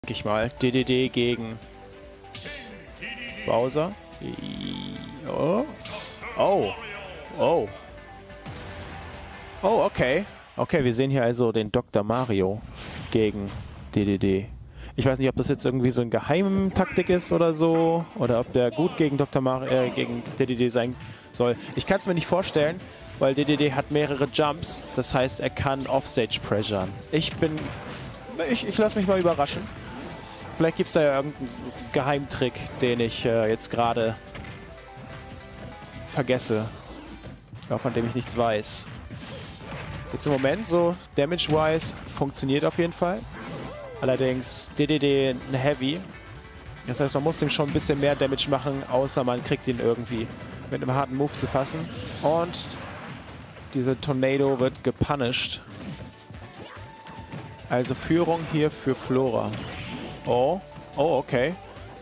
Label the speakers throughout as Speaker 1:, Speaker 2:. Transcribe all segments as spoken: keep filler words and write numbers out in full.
Speaker 1: denke ich mal. D D D gegen Bowser. Oh. Oh. Oh. Oh, okay. Okay, wir sehen hier also den Doktor Mario gegen D D D. Ich weiß nicht, ob das jetzt irgendwie so eine Geheimtaktik ist oder so, oder ob der gut gegen Doktor Mario, äh, gegen D D D sein soll. Ich kann es mir nicht vorstellen, weil D D D hat mehrere Jumps, das heißt, er kann Offstage pressuren. Ich bin... Ich, ich lasse mich mal überraschen. Vielleicht gibt es da ja irgendeinen Geheimtrick, den ich äh, jetzt gerade vergesse, von dem ich nichts weiß. Jetzt im Moment so Damage-wise funktioniert auf jeden Fall. Allerdings D D D ein Heavy. Das heißt, man muss dem schon ein bisschen mehr Damage machen, außer man kriegt ihn irgendwie mit einem harten Move zu fassen. Und diese Tornado wird gepunished. Also Führung hier für Flora. Oh, oh, okay.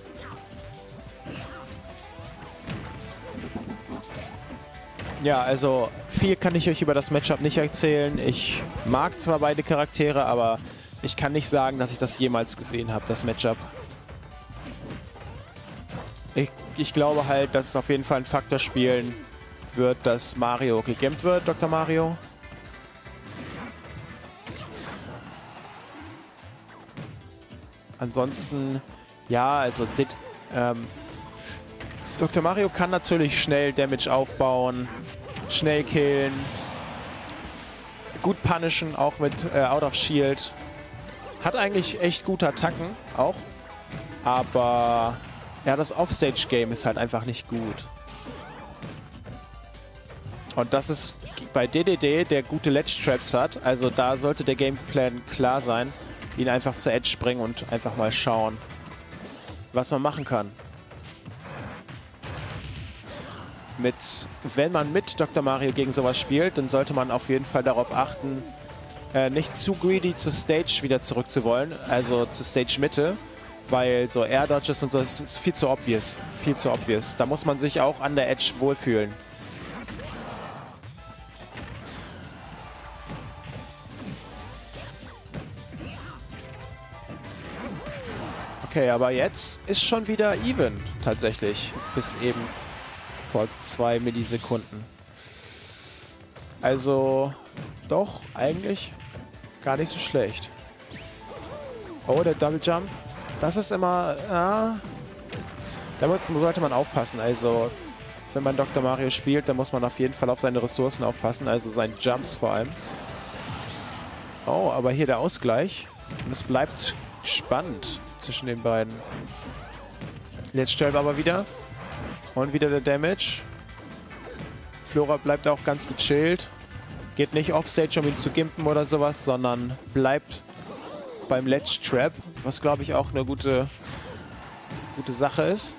Speaker 1: Ja, also viel kann ich euch über das Matchup nicht erzählen. Ich mag zwar beide Charaktere, aber ich kann nicht sagen, dass ich das jemals gesehen habe, das Matchup. Ich, ich glaube halt, dass es auf jeden Fall ein Faktor spielen wird, dass Mario gegampt wird, Doktor Mario. Ansonsten, ja, also dit, ähm, Doktor Mario kann natürlich schnell Damage aufbauen, schnell killen, gut punishen, auch mit äh, Out of Shield. Hat eigentlich echt gute Attacken, auch. Aber ja, das Offstage-Game ist halt einfach nicht gut. Und das ist bei D D D, der gute Ledge-Traps hat. Also da sollte der Gameplan klar sein. Ihn einfach zur Edge bringen und einfach mal schauen, was man machen kann. Mit, wenn man mit Doktor Mario gegen sowas spielt, dann sollte man auf jeden Fall darauf achten, äh, nicht zu greedy zur Stage wieder zurück zu wollen, also zur Stage-Mitte, weil so Air-Dodges und so, das ist viel zu obvious, viel zu obvious. Da muss man sich auch an der Edge wohlfühlen. Okay, aber jetzt ist schon wieder even, tatsächlich, bis eben vor zwei Millisekunden. Also, doch, eigentlich gar nicht so schlecht. Oh, der Double Jump. Das ist immer, ja, damit sollte man aufpassen. Also, wenn man Doktor Mario spielt, dann muss man auf jeden Fall auf seine Ressourcen aufpassen, also seine Jumps vor allem. Oh, aber hier der Ausgleich. Und es bleibt spannend zwischen den beiden. Jetzt stellt aber wieder. Und wieder der Damage. Flora bleibt auch ganz gechillt. Geht nicht offstage, um ihn zu gimpen oder sowas, sondern bleibt beim Ledge Trap, was glaube ich auch eine gute, gute Sache ist.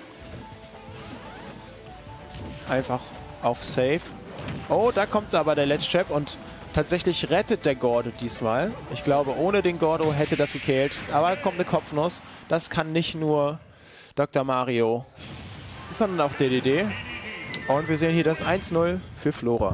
Speaker 1: Einfach auf Safe. Oh, da kommt aber der Ledge Trap und tatsächlich rettet der Gordo diesmal. Ich glaube, ohne den Gordo hätte das gekillt. Aber kommt eine Kopfnuss. Das kann nicht nur Doktor Mario, sondern auch D D D. Und wir sehen hier das eins null für Flora.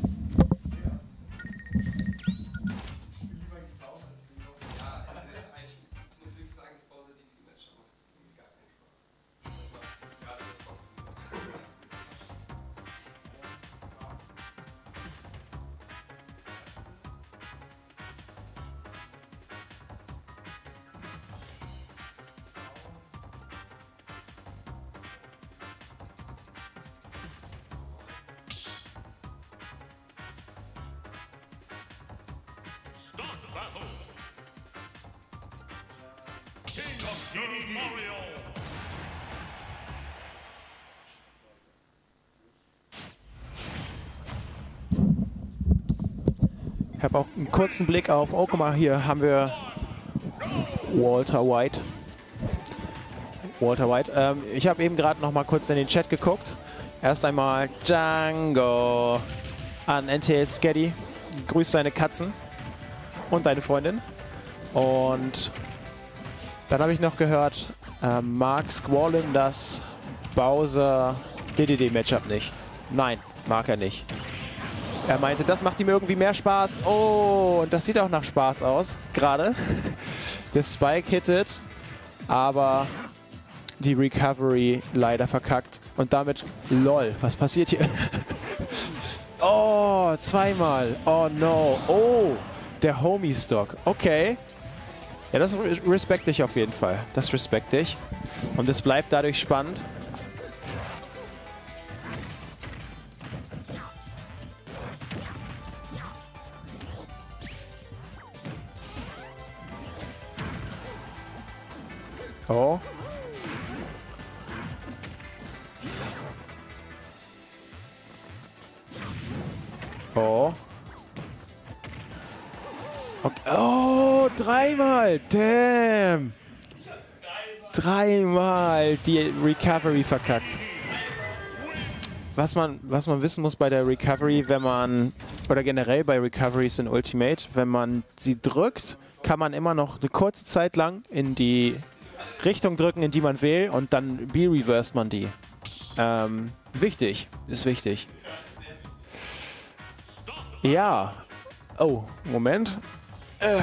Speaker 1: Ich habe auch einen kurzen Blick auf, oh guck mal, hier haben wir Walter White. Walter White. Ähm, ich habe eben gerade noch mal kurz in den Chat geguckt. Erst einmal Django an N T S Sketty. Grüß deine Katzen und deine Freundin. Und dann habe ich noch gehört, äh, mag Squallin das Bowser D D D-Matchup nicht? Nein, mag er nicht. Er meinte, das macht ihm irgendwie mehr Spaß. Oh, und das sieht auch nach Spaß aus, gerade. Der Spike hittet. aber die Recovery leider verkackt. Und damit, lol, was passiert hier? Oh, zweimal. Oh no. Oh, der Homie-Stock. Okay. Ja, das respekte ich auf jeden Fall. Das respekte ich. Und es bleibt dadurch spannend. Oh. Oh. Okay. Oh, dreimal. Damn. Dreimal die Recovery verkackt. Was man, was man wissen muss bei der Recovery, wenn man, oder generell bei Recoveries in Ultimate, wenn man sie drückt, kann man immer noch eine kurze Zeit lang in die Richtung drücken, in die man will, und dann B-reversed man die. Ähm, wichtig. Ist wichtig. Ja. Oh, Moment. Äh.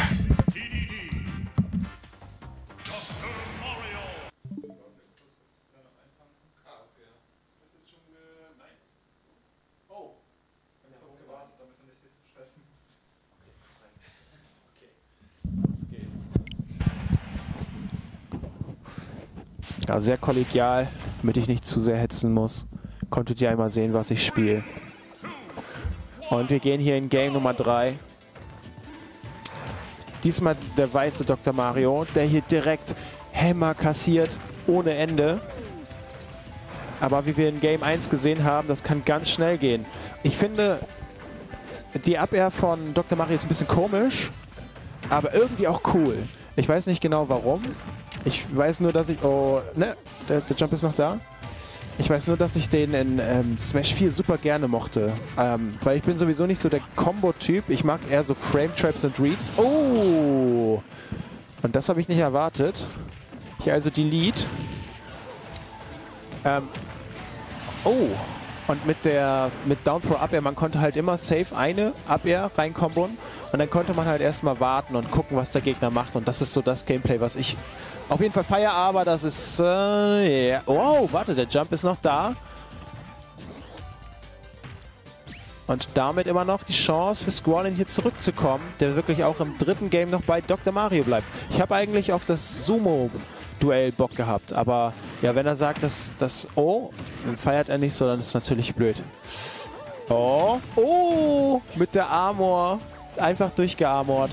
Speaker 1: Ja, sehr kollegial, damit ich nicht zu sehr hetzen muss. Konntet ihr einmal sehen, was ich spiele. Und wir gehen hier in Game Nummer drei. Diesmal der weiße Doktor Mario, der hier direkt Hämmer kassiert, ohne Ende. Aber wie wir in Game eins gesehen haben, das kann ganz schnell gehen. Ich finde, die Up-Air von Doktor Mario ist ein bisschen komisch, aber irgendwie auch cool. Ich weiß nicht genau warum. Ich weiß nur, dass ich... Oh, ne, der, der Jump ist noch da. Ich weiß nur, dass ich den in ähm, Smash vier super gerne mochte. Ähm, weil ich bin sowieso nicht so der Combo-Typ. Ich mag eher so Frame-Traps und Reads. Oh! Und das habe ich nicht erwartet. Hier also die Lead. Ähm, oh! Und mit der mit Down-Throw Up-Air, man konnte halt immer safe eine Up-Air reinkombon. Und dann konnte man halt erstmal warten und gucken, was der Gegner macht. Und das ist so das Gameplay, was ich auf jeden Fall feiere. Aber das ist... Äh, yeah. Wow, warte, der Jump ist noch da. Und damit immer noch die Chance für Squallin hier zurückzukommen, der wirklich auch im dritten Game noch bei Doktor Mario bleibt. Ich habe eigentlich auf das Sumo-Duell Bock gehabt. Aber ja, wenn er sagt, dass das... Oh, dann feiert er nicht so, dann ist es natürlich blöd. Oh, oh, mit der Armor. Einfach durchgearmort.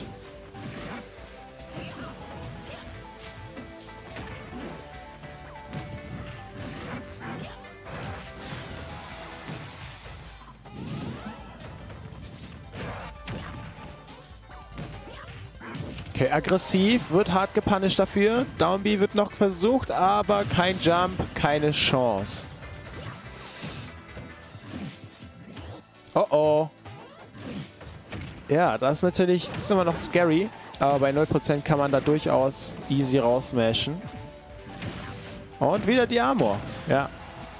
Speaker 1: Okay, aggressiv, wird hart gepunished dafür. Down B wird noch versucht, aber kein Jump, keine Chance. Oh oh. Ja, das ist natürlich, das ist immer noch scary, aber bei null Prozent kann man da durchaus easy rausmashen. Und wieder die Armor, ja.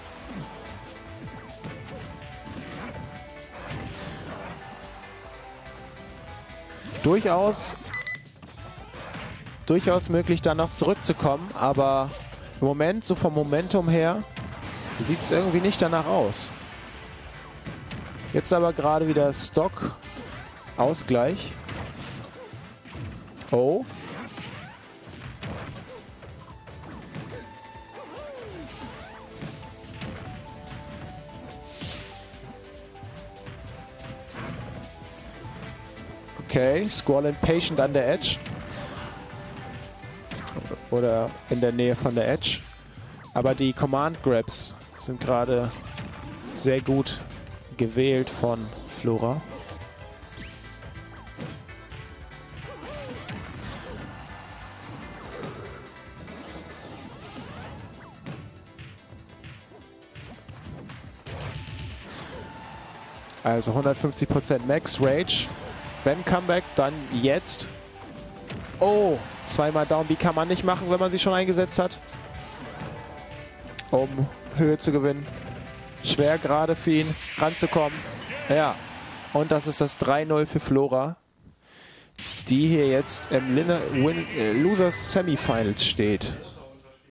Speaker 1: Durchaus, durchaus möglich, da noch zurückzukommen, aber im Moment, so vom Momentum her, sieht es irgendwie nicht danach aus. Jetzt aber gerade wieder Stock. Ausgleich. Oh. Okay, Squallin patient an der Edge. Oder in der Nähe von der Edge. Aber die Command Grabs sind gerade sehr gut gewählt von Flora. Also hundertfünfzig Prozent Max Rage. Wenn Comeback, dann jetzt. Oh, zweimal Down B kann man nicht machen, wenn man sie schon eingesetzt hat. Um Höhe zu gewinnen. Schwer gerade für ihn, ranzukommen. Ja, und das ist das drei null für Flora. die hier jetzt im Lina Win äh, Losers Semifinals steht.